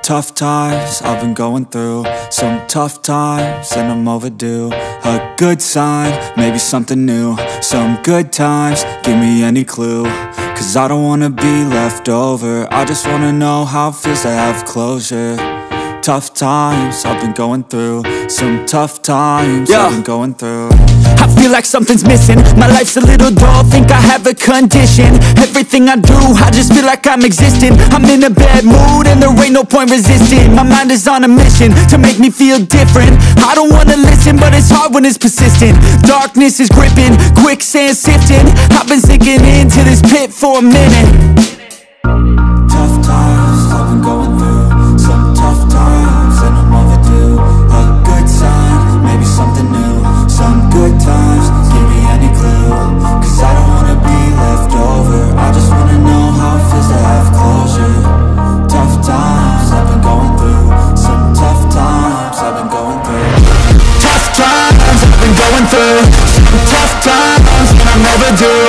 tough times I've been going through, some tough times and I'm overdue. A good sign, maybe something new, some good times, give me any clue. Cause I don't wanna be left over, I just wanna know how it feels to have closure. Tough times I've been going through, some tough times I've been going through. I feel like something's missing, my life's a little dull, think I have a condition. Everything I do, I just feel like I'm existing. I'm in a bad mood and there ain't no point resisting. My mind is on a mission to make me feel different. I don't wanna listen, but it's hard when it's persistent. Darkness is gripping, quicksand sifting. I've been sinking into this pit for a minute. Tough times I've been going through, some tough times and I'm overdue. A good sign, maybe something new, some good times, give me any clue. Cause I don't wanna be left over, I just wanna know how it feels to have closure. Tough times I've been going through, some tough times I've been going through. Tough times I've been going through, some tough times and I'm overdue.